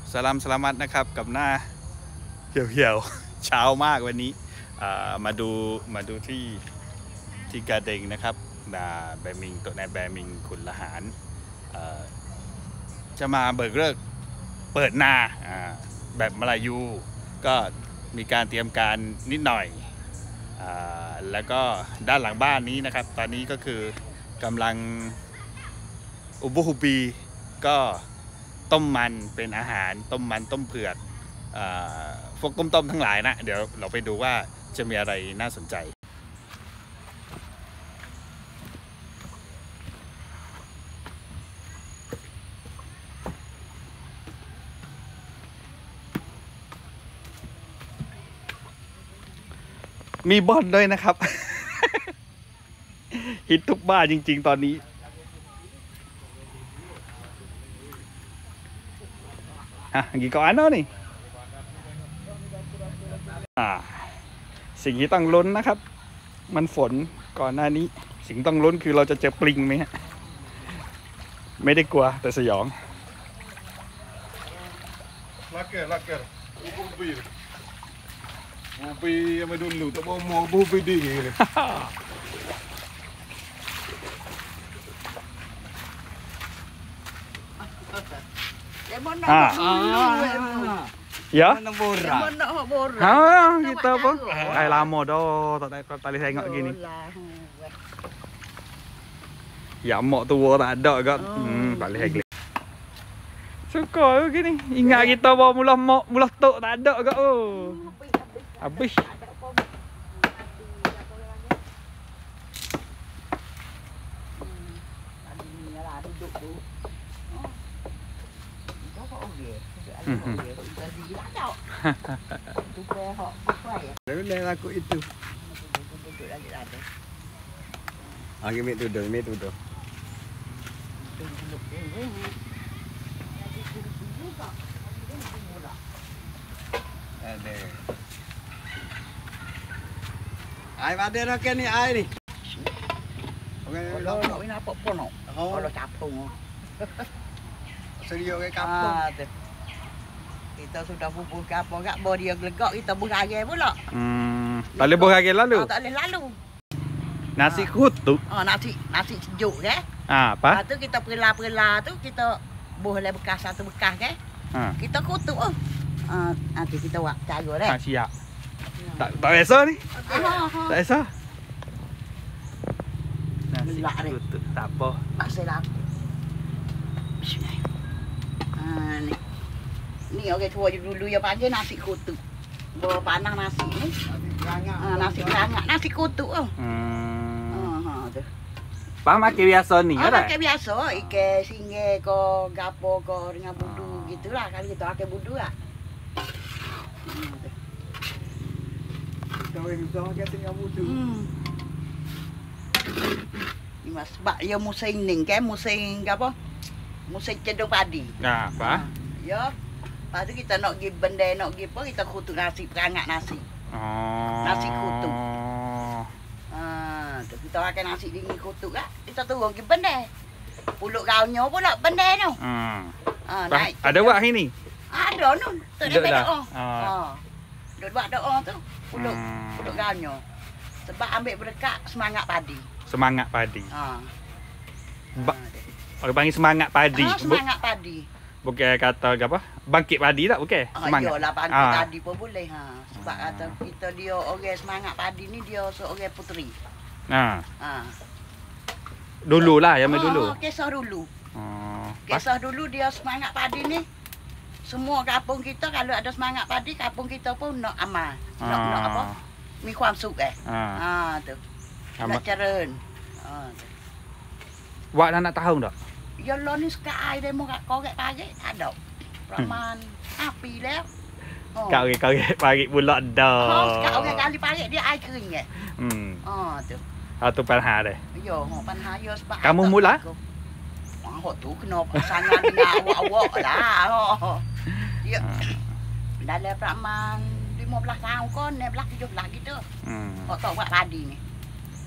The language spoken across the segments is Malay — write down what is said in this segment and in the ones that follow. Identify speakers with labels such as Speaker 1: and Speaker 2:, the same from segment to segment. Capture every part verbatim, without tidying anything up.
Speaker 1: สลามสลามัดนะครับกับหน้าเหี่ยวๆเช้ามากวันนี้มาดูมาดูที่ที่กาเดงนะครับนาแบมิงตัวในแบมิงขุนละหารจะมาเบิกเลิกเปิดนาแบบมาลายูก็มีการเตรียมการนิดหน่อยแล้วก็ด้านหลังบ้านนี้นะครับตอนนี้ก็คือกำลังอุบุฮูบีก็ต้มมันเป็นอาหารต้มมันต้มเผือกพวกต้มๆทั้งหลายนะเดี๋ยวเราไปดูว่าจะมีอะไรน่าสนใจมีบอลด้วยนะครับ ฮิตทุกบ้านจริงๆตอนนี้อ่ะกี่ก้อนเนาะนี่อ่าสิ่งที่ต้องลุ้นนะครับมันฝนก่อนหน้านี้สิ่งต้องลุ้นคือเราจะเจอปลิงไหมฮะไม่ได้กลัวแต่สยอง
Speaker 2: ลักเกอร์ลักเกอร์บูบีบูบีไม่ดูหลุดแต่ว่ามองบูบีดีเลย
Speaker 1: อ่าya ah kita apa kayak lamodo tali tengok gini ya mok tua tak ada kan hmm tali hegli suka gini ingat kita bawa mulah mok mulah tok tak ada kan oh habis
Speaker 2: Lepas aku itu. Ah, gimik tu dah, gimik tu dah. Ada. Ai pada nak ni ai ni. Okey, lo nak ini apa pun nak. Kalau capung. Serio ke kampung. Kita sudah bubur ke apa kat bawah dia gelegak kita beragam pula.
Speaker 1: Hmm, tak boleh beragam lalu.
Speaker 2: Oh, tak boleh lalu.
Speaker 1: Nasi kutuk.
Speaker 2: Oh, nasi nasi sejuk ke?
Speaker 1: Ah, apa?
Speaker 2: Lepas tu kita perla-perla tu kita boleh bekas satu bekas ke? Ha. Kita kutuk oh. Ah, nanti kita buat cara dah.
Speaker 1: Ha, siap. Tak tak biasa ni. Tak biasa. Nasi kutuk tak apa.
Speaker 2: Masih lah. Bismillah. Ah, ni. Ni orang tua dulu yang panggil nasi kutuk. Bawa panah nasi ni. Ah, nasi kerangak, nasi kutuk oh.
Speaker 1: Hmm.
Speaker 2: Ha ha tu.
Speaker 1: Pak makan biasa ni
Speaker 2: ah, kan? Makan biasa, ikan singgih ke gapo ke dengan budu oh. Gitulah kali kita makan budu lah. Hmm. Kita bisa makan dengan budu. Hmm. Ni mas sebab dia musim ni kan, musim apa? Musim cedok padi.
Speaker 1: Nah, apa?
Speaker 2: Ha. Ya. Lepas tu kita nak pergi benda, nak pergi apa, kita kutuk nasi, perangak nasi. Oh. Nasi kutuk. Ha, tu kita makan nasi dingin kutuk lah. Kita turun pergi benda. Pulut kaunya pula benda tu.
Speaker 1: Hmm.
Speaker 2: Ha, naik.
Speaker 1: Ada buat hari ni?
Speaker 2: Ada tu. Tak ada doa. Ha. Duk buat doa tu. Pulut, hmm. pulut kaunya. Sebab ambil berdekat semangat padi.
Speaker 1: Semangat padi.
Speaker 2: Ha.
Speaker 1: Ba Orang panggil semangat padi.
Speaker 2: Ha, semangat padi.
Speaker 1: Bukan kata apa? Bangkit padi tak bukan?
Speaker 2: Semangat. Iyalah bangkit ah. padi pun boleh ha. Sebab ah. kata kita dia orang semangat padi ni dia seorang puteri. Ha. Ha.
Speaker 1: Dululah yang oh, dulu.
Speaker 2: Kisah dulu. Oh. Kisah dulu dia semangat padi ni. Semua kampung kita kalau ada semangat padi, kampung kita pun nak amal. Ah. Nak, nak apa? Mi ความสุข eh. Ha. Ha tu. Nak ceren. Ha.
Speaker 1: Wak nak tahu tak?
Speaker 2: Ya lo ni sekai demo kat korek pagi ada. Praman apiแล้ว
Speaker 1: Kau kau pagi pula dah.
Speaker 2: Oh, sekarang orang kali pagi dia air kering ke?
Speaker 1: Hmm.
Speaker 2: Oh, tu.
Speaker 1: Ah tu ปัญหา dah.
Speaker 2: Yo,ปัญหา yo sebab
Speaker 1: kamu mula?
Speaker 2: Hok tu kena pasangan dengan awak-awak lah. Ya. Dalam praman lima belas tahun kon, enam belas tujuh belas gitu. Hmm. Hok tak buat padi ni.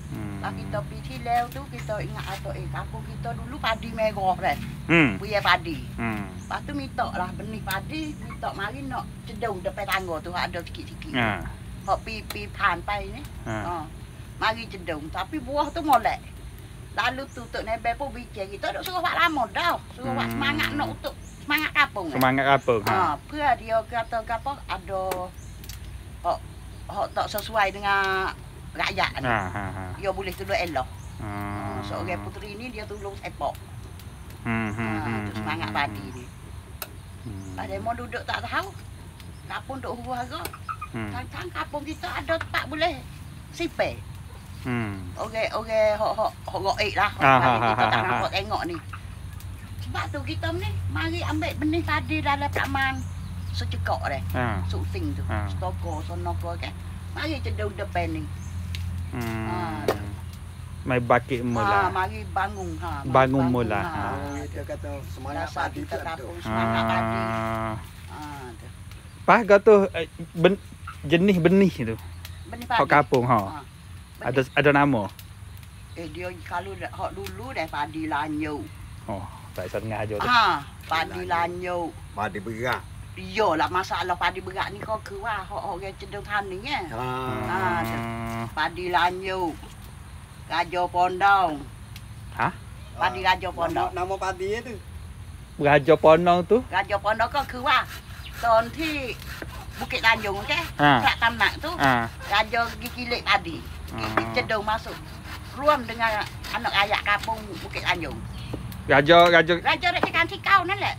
Speaker 2: Lah kita pi Tilau tu kita ingat atau eh kampung kita dulu padi merah dah.
Speaker 1: Hmm.
Speaker 2: Punya padi.
Speaker 1: Hmm.
Speaker 2: Lepas tu minta lah benih padi, minta mari nak cedung depan tangga tu ada sikit-sikit.
Speaker 1: Ha.
Speaker 2: Hok pi pi pan pai ni.
Speaker 1: Ha.
Speaker 2: Ha. Mari cedung tapi buah tu molek. Lalu tu tok nebel pun bikin kita duk suruh buat lama dah. Suruh buat semangat nak untuk semangat kampung.
Speaker 1: Semangat kampung.
Speaker 2: Ha, พื่อdia kata apa ada hok hok tak sesuai dengan rakyat ni.
Speaker 1: Ha ha ha.
Speaker 2: Dia boleh tolong elok.
Speaker 1: Ha.
Speaker 2: Ha, seorang puteri ni dia tolong sepak.
Speaker 1: Hmm hmm.
Speaker 2: Ha, tu semangat padi ni.
Speaker 1: Hmm.
Speaker 2: Pada mau duduk tak tahu. Kampung duk huru hara.
Speaker 1: Hmm.
Speaker 2: Kan kampung kita ada tempat boleh sipel.
Speaker 1: Hmm.
Speaker 2: Okey okey hok hok hok goek lah.
Speaker 1: Ah,
Speaker 2: Mari
Speaker 1: ha, ha,
Speaker 2: kita
Speaker 1: ha,
Speaker 2: tak
Speaker 1: ha.
Speaker 2: nampak tengok ni. Sebab tu kita ni mari ambil benih padi dalam taman secekak dah.
Speaker 1: Ha.
Speaker 2: Syuting tu.
Speaker 1: Ha.
Speaker 2: Stoko sono ko kan. Mari cedung depan ni.
Speaker 1: Hmm.
Speaker 2: Ha.
Speaker 1: Mai bakit
Speaker 2: Ha,
Speaker 1: mula.
Speaker 2: mari bangun ha. mari
Speaker 1: Bangun mula, ha.
Speaker 3: Dia kata semangat
Speaker 2: Rasa
Speaker 3: padi
Speaker 2: kita
Speaker 3: tu.
Speaker 2: kampung semangat padi.
Speaker 1: Ah.
Speaker 2: Ha tu.
Speaker 1: Pas kata eh, ben, jenis benih tu.
Speaker 2: Benih
Speaker 1: Hok
Speaker 2: padi.
Speaker 1: kampung ha.
Speaker 2: Ha.
Speaker 1: Ada ada nama.
Speaker 2: Eh dia kalau dah hok dulu dah padi lanyu.
Speaker 1: Oh, tak sengaja tu.
Speaker 2: Ha, padi lanyu.
Speaker 3: Padi berat.
Speaker 2: Iyalah masalah padi berat ni kau ke wah hok orang cedung tani eh.
Speaker 3: Ha.
Speaker 2: Ha, tu. Padi lanyu. Gajo pondong.
Speaker 1: Ha?
Speaker 2: Padi gajo pondong.
Speaker 3: Nama, nama padi tu.
Speaker 1: Raja Ponong tu.
Speaker 2: Gajo pondong ก็คือว่าตอนที่บุกิตานยงใช่
Speaker 1: อ่า
Speaker 2: พระตำหนักtu
Speaker 1: Ha.
Speaker 2: Raja Gigilek tadi
Speaker 1: Ah.
Speaker 2: cedung masukร่วม dengan anak ayak kampung Bukit Tanjung.
Speaker 1: Raja raja.
Speaker 2: Raja Raja Tikau นั่นแหละ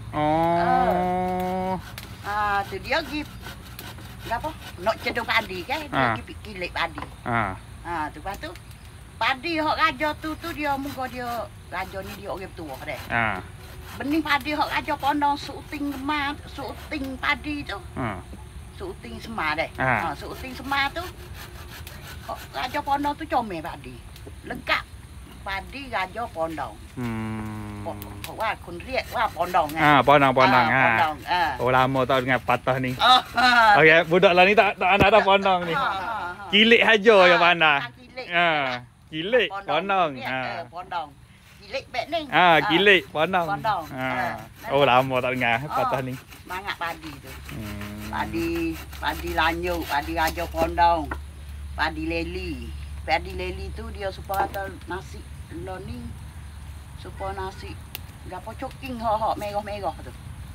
Speaker 1: Oh.
Speaker 2: Ah tu dia gi apa? Nak cedung padi kan dia
Speaker 1: Ah.
Speaker 2: gi gilek padi.
Speaker 1: Ha.
Speaker 2: Ah tu lepas tu padi hok raja tu tu dia muka dia raja ni dia orang tua dah.
Speaker 1: Ha.
Speaker 2: Benih padi hok raja pondong syuting kemat, syuting padi tu.
Speaker 1: Ha.
Speaker 2: Syuting semar dah.
Speaker 1: Ah.
Speaker 2: Ha, syuting semar tu hok raja pondong tu comel padi. Lengkap padi raja pondong.
Speaker 1: Hmm.
Speaker 2: เพราะว่าคนเรียกว่าปอนดองไง
Speaker 1: Ah, Ponong Ponong
Speaker 2: ปอนด
Speaker 1: ha.
Speaker 2: องอ่า
Speaker 1: Oh lama tak dengar patah ni.
Speaker 2: อ๋อ
Speaker 1: Okey, budak lah ni tak tak anak dah Ponong ni. Kilik haja yang mana.
Speaker 2: กิเล็ก
Speaker 1: Ha. Kilik Ponong.
Speaker 2: เรียกเออ
Speaker 1: Ha.
Speaker 2: ปอนดองกิเล็กแบบนึง
Speaker 1: Ah, kilik Ponong.
Speaker 2: Ponong.
Speaker 1: Ha.
Speaker 2: Ah.
Speaker 1: Oh lama tak dengar patah ni.
Speaker 2: Semangat padi tu.
Speaker 1: Hmm.
Speaker 2: Padi, padi lanyu, padi raja pondong, padi leli. Padi leli tu dia supaya kata nasi lo ni supaya nasi gapo coking hok-hok merah-merah tu.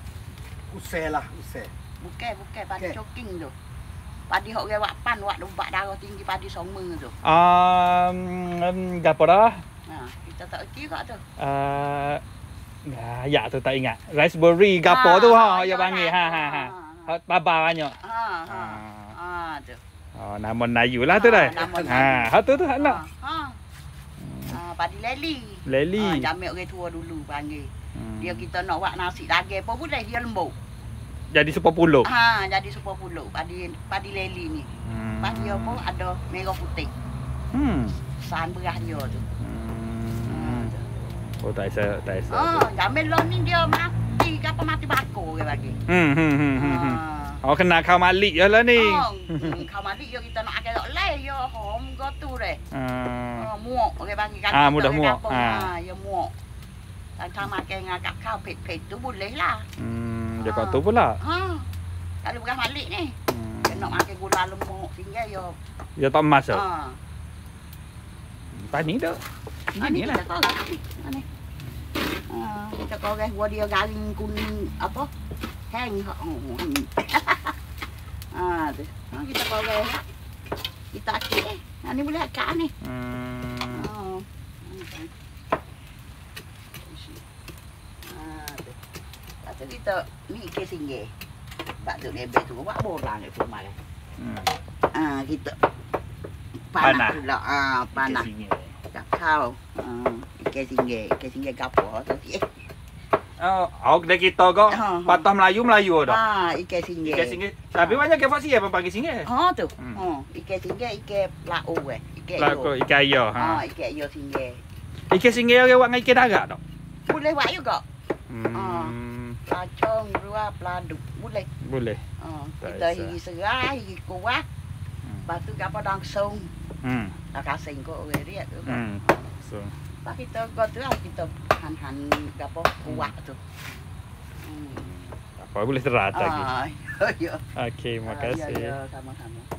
Speaker 3: Usai lah, usai.
Speaker 2: Bukan, bukan padi
Speaker 3: Okey.
Speaker 2: coking tu. Padi hok orang wak pan, wak lubak darah tinggi padi songme tu.
Speaker 1: Um, um gapo dah?
Speaker 2: Ha, kita tak erti kat tu.
Speaker 1: Uh, ya, ya tu tak ingat. Raspberry gapo tu ha, ya panggil. Ha ha ha. Ha, baba banyak.
Speaker 2: Ha, ha.
Speaker 1: Ha.
Speaker 2: Ha tu.
Speaker 1: Oh, nama Melayu lah tu
Speaker 2: Ha,
Speaker 1: dah.
Speaker 2: nama
Speaker 1: Ha,
Speaker 2: Melayu.
Speaker 1: ha tu tu anak.
Speaker 2: Ha. Ha, padi leli.
Speaker 1: Leli.
Speaker 2: Ha, jamek orang tua dulu panggil.
Speaker 1: Hmm.
Speaker 2: Dia kita nak buat nasi daging apa boleh dia lembut.
Speaker 1: Jadi sepuluh.
Speaker 2: Ha, jadi super puluh padi padi leli ni.
Speaker 1: Hmm.
Speaker 2: Padi dia pun ada merah putih.
Speaker 1: Hmm.
Speaker 2: San beras dia tu.
Speaker 1: Hmm. Oh, tak isa, tak isa.
Speaker 2: Ha, jamek lo ni dia mati ke apa mati bakar ke bagi.
Speaker 1: Hmm, hmm, hmm, hmm, hmm.
Speaker 2: Ha.
Speaker 1: Oh, kena kau malik je lah ni.
Speaker 2: Oh, hmm, kau mati yo kita nak akan lek yo hom go tu deh.
Speaker 1: Ah.
Speaker 2: Ha, muak orang bagi kan.
Speaker 1: Ah, mudah
Speaker 2: orang
Speaker 1: muak.
Speaker 2: kampung,
Speaker 1: Ah.
Speaker 2: Ha, ya muak. Dan sama makan dengan kat kau pet-pet tu boleh lah.
Speaker 1: Hmm, dia kau tu pula.
Speaker 2: Ha. Kalau beras malik ni,
Speaker 1: Hmm.
Speaker 2: dia nak makan gula lemuk tinggal yo.
Speaker 1: Dia tak emas tu.
Speaker 2: Ha.
Speaker 1: Pas ni dah.
Speaker 2: Ah,
Speaker 1: Ini
Speaker 2: ni
Speaker 1: lah.
Speaker 2: kita kau ni. Ah, ni. Ah, kita kau guys buat dia garing kuning apa? Hang. Oh. Ah, tu. Ah, kita kau guys. Kita akik eh. Ah, ni boleh akak ni.
Speaker 1: Hmm.
Speaker 2: Oh. Ah, tu. Lepas tu kita ni ikan singgih. Sebab tu lebih tu buat borang ni rumah ni.
Speaker 1: Hmm.
Speaker 2: Ah, kita
Speaker 1: Panah.
Speaker 2: panah pula. Ah, panah.
Speaker 1: Ikan singgih.
Speaker 2: Tak tahu. Ah, ikan singgih. Ikan singgih gapo tu si.
Speaker 1: Oh, awak dah kita kau
Speaker 2: Ha, ha.
Speaker 1: patah Melayu Melayu dah.
Speaker 2: Ah, ikan singgih.
Speaker 1: Ikan singgih. Tapi banyak ke fasi apa panggil singgih?
Speaker 2: Ha tu.
Speaker 1: Hmm.
Speaker 2: Ha, ikan singgih, ikan lau eh. Ikan
Speaker 1: Lah
Speaker 2: ayo.
Speaker 1: ko ikan ayo
Speaker 2: Ha,
Speaker 1: ha.
Speaker 2: ikan ayo singgih.
Speaker 1: Ikan singgih orang buat dengan ikan darat tak?
Speaker 2: Boleh buat juga.
Speaker 1: Hmm.
Speaker 2: Pelacong, dua peladuk. Boleh.
Speaker 1: Boleh.
Speaker 2: Ha,
Speaker 1: Tak
Speaker 2: kita
Speaker 1: kisah.
Speaker 2: hiri serai, hiri kuah.
Speaker 1: Hmm.
Speaker 2: Lepas tu apa langsung.
Speaker 1: Hmm.
Speaker 2: Agak singkok dia tu.
Speaker 1: Hmm. So.
Speaker 2: Pak kita kau tu kita han-han gapo kuat tu. Hmm.
Speaker 1: Apa boleh terata lagi.
Speaker 2: Ah, ya.
Speaker 1: Okey,
Speaker 2: Ya,
Speaker 1: makasih.
Speaker 2: ya, sama-sama.